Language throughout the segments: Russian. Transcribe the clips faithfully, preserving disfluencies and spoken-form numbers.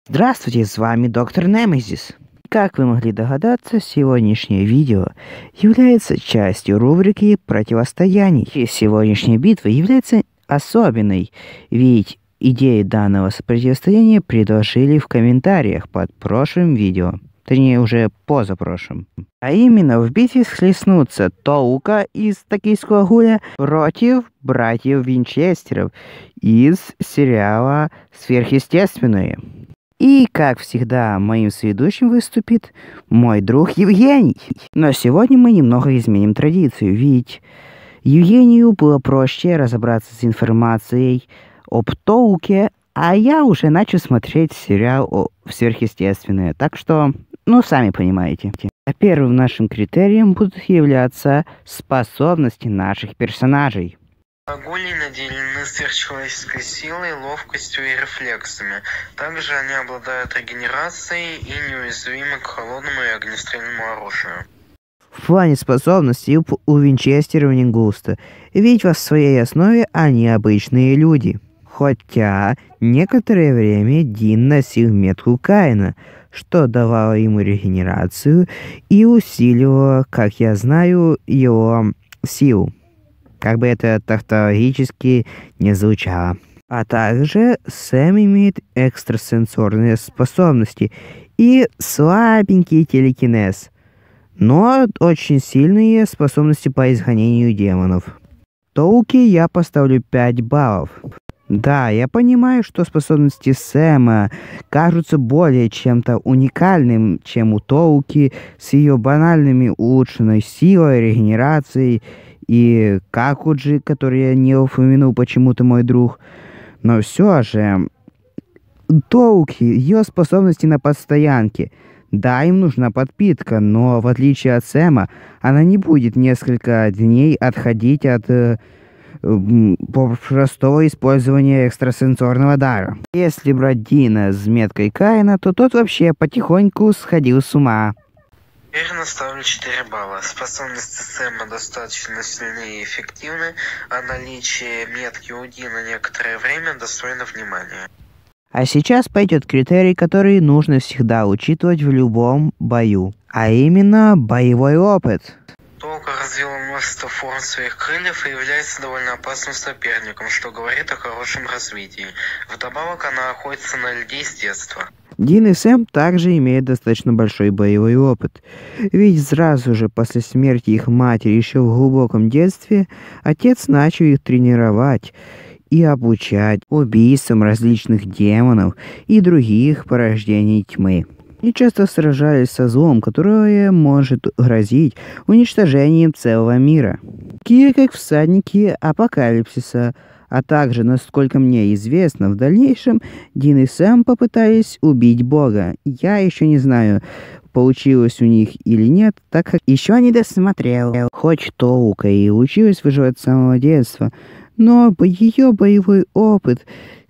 Здравствуйте, с вами доктор Немезис. Как вы могли догадаться, сегодняшнее видео является частью рубрики противостояний. И сегодняшняя битва является особенной, ведь идею данного противостояния предложили в комментариях под прошлым видео. Точнее, уже позапрошлым. А именно, в битве схлестнутся Тоука из «Токийского гуля» против братьев Винчестеров из сериала «Сверхъестественное». И, как всегда, моим соведущим выступит мой друг Евгений. Но сегодня мы немного изменим традицию, ведь Евгению было проще разобраться с информацией об Тоуке, а я уже начал смотреть сериал о «Сверхъестественное», так что, ну, сами понимаете. А первым нашим критерием будут являться способности наших персонажей. Гули наделены сверхчеловеческой силой, ловкостью и рефлексами. Также они обладают регенерацией и неуязвимы к холодному и огнестрельному оружию. В плане способностей у Винчестеров не густо, ведь в своей основе они обычные люди. Хотя некоторое время Дин носил метку Каина, что давало ему регенерацию и усиливало, как я знаю, его силу. Как бы это тавтологически не звучало. А также Сэм имеет экстрасенсорные способности и слабенький телекинез, но очень сильные способности по изгонению демонов. Тоуке я поставлю пять баллов. Да, я понимаю, что способности Сэма кажутся более чем-то уникальным, чем у Тоуки с ее банальными улучшенной силой, регенерацией и Какуджи, который я не упомянул почему-то мой друг. Но все же, Тоуки, ее способности на подстоянке. Да, им нужна подпитка, но в отличие от Сэма, она не будет несколько дней отходить от э, простого использования экстрасенсорного дара. Если брать Дина с меткой Каина, то тот вообще потихоньку сходил с ума. Уверенно ставлю четыре балла. Способности Сэма достаточно сильны и эффективны, а наличие метки у Дина некоторое время достойно внимания. А сейчас пойдет критерий, который нужно всегда учитывать в любом бою, а именно боевой опыт. Тоука развила множество форм своих крыльев и является довольно опасным соперником, что говорит о хорошем развитии. Вдобавок она охотится на людей с детства. Дин и Сэм также имеют достаточно большой боевой опыт, ведь сразу же после смерти их матери еще в глубоком детстве отец начал их тренировать и обучать убийствам различных демонов и других порождений тьмы. И часто сражались со злом, которое может грозить уничтожением целого мира. Такие как всадники апокалипсиса. А также, насколько мне известно, в дальнейшем Дин и Сэм попытались убить Бога. Я еще не знаю, получилось у них или нет, так как еще не досмотрел. Хоть Тоука и училась выживать с самого детства, но ее боевой опыт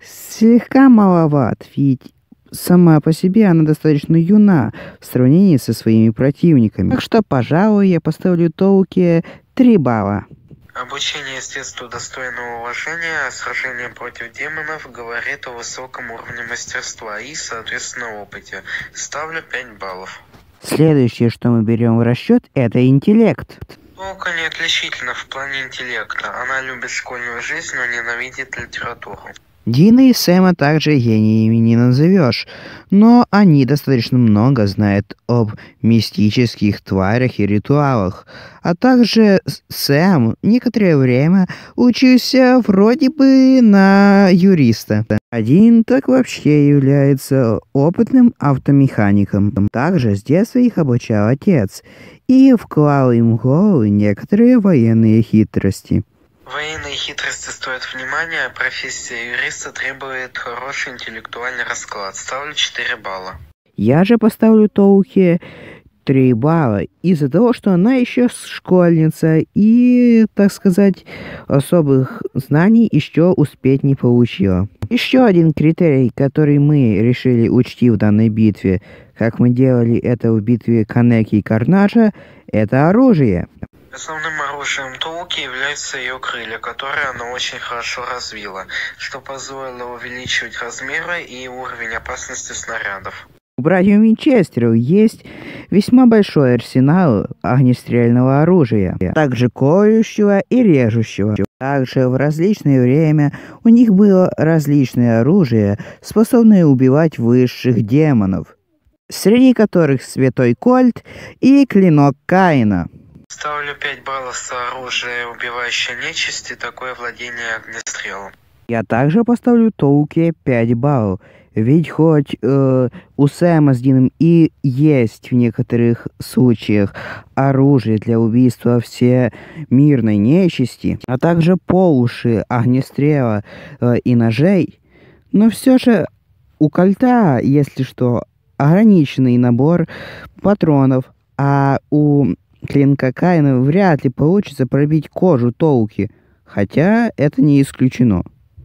слегка маловат, ведь сама по себе она достаточно юна в сравнении со своими противниками. Так что, пожалуй, я поставлю Тоуке три балла. Обучение с детства достойного уважения, а сражение против демонов говорит о высоком уровне мастерства и, соответственно, опыте. Ставлю пять баллов. Следующее, что мы берем в расчет, это интеллект. Тоука не отличительна в плане интеллекта. Она любит школьную жизнь, но ненавидит литературу. Дина и Сэма также гениями не назовешь, но они достаточно много знают об мистических тварях и ритуалах. А также Сэм некоторое время учился вроде бы на юриста. Один так вообще является опытным автомехаником. Также с детства их обучал отец и вклал им в голову некоторые военные хитрости. Военные хитрости стоят внимания, а профессия юриста требует хороший интеллектуальный расклад. Ставлю четыре балла. Я же поставлю Тоуке три балла из-за того, что она еще школьница и, так сказать, особых знаний еще успеть не получила. Еще один критерий, который мы решили учти в данной битве, как мы делали это в битве Канеки и Карнаджа, это оружие. Основным оружием Тоуки являются ее крылья, которые она очень хорошо развила, что позволило увеличивать размеры и уровень опасности снарядов. У братьев Винчестеров есть весьма большой арсенал огнестрельного оружия, также колющего и режущего. Также в различное время у них было различное оружие, способное убивать высших демонов, среди которых Святой Кольт и Клинок Каина. Ставлю пять баллов за оружие, убивающее нечисть, и такое владение огнестрелом. Я также поставлю Тоуке пять баллов. Ведь хоть э, у Сэма с Дином и есть в некоторых случаях оружие для убийства всемирной нечисти, а также полуши, огнестрела э, и ножей, но все же у Кольта, если что, ограниченный набор патронов, а у Клинка Каина вряд ли получится пробить кожу Тоуки, хотя это не исключено.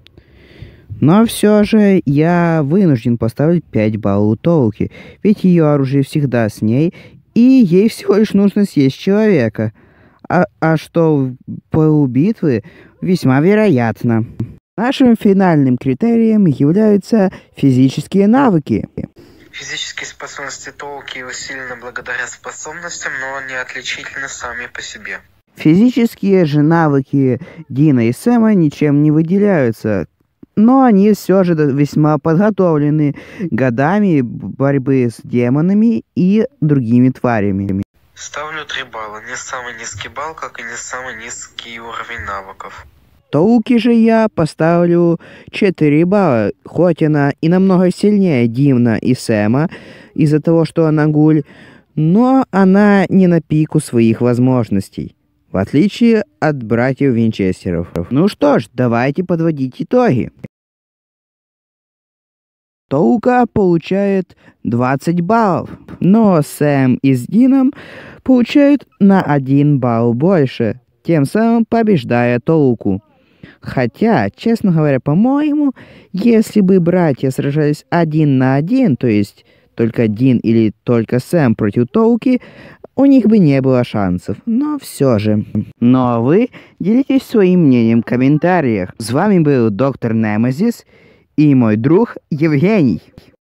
Но все же я вынужден поставить пять баллов Тоуки, ведь ее оружие всегда с ней, и ей всего лишь нужно съесть человека. А, а что по битвы весьма вероятно. Нашим финальным критерием являются физические навыки. Физические способности Тоуки усилены благодаря способностям, но они отличительны сами по себе. Физические же навыки Дина и Сэма ничем не выделяются, но они все же весьма подготовлены годами борьбы с демонами и другими тварями. Ставлю три балла. Не самый низкий балл, как и не самый низкий уровень навыков. Тоуки же я поставлю четыре балла, хоть она и намного сильнее Дина и Сэма из-за того, что она гуль, но она не на пику своих возможностей, в отличие от братьев Винчестеров. Ну что ж, давайте подводить итоги. Тоука получает двадцать баллов, но Сэм и с Дином получают на один балл больше, тем самым побеждая Тоуку. Хотя, честно говоря, по-моему, если бы братья сражались один на один, то есть только Дин или только Сэм против Тоуки, у них бы не было шансов, но все же. Ну а вы делитесь своим мнением в комментариях. С вами был доктор Немезис и мой друг Евгений.